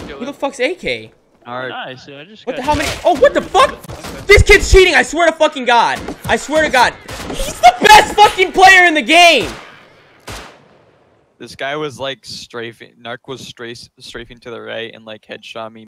Who the fuck's AK? Alright. Nice. I just What the got how many? Oh, what the fuck? This kid's cheating. I swear to fucking God. I swear to God. He's the best fucking player in the game. This guy was like strafing. Narc was strafing to the right and like headshot me.